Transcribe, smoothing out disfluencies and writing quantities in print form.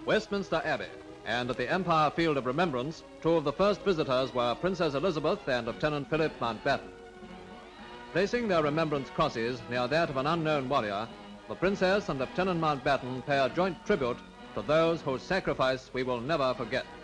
Westminster Abbey, and at the Empire Field of Remembrance, two of the first visitors were Princess Elizabeth and Lieutenant Philip Mountbatten. Placing their remembrance crosses near that of an unknown warrior, the Princess and Lieutenant Mountbatten pay a joint tribute to those whose sacrifice we will never forget.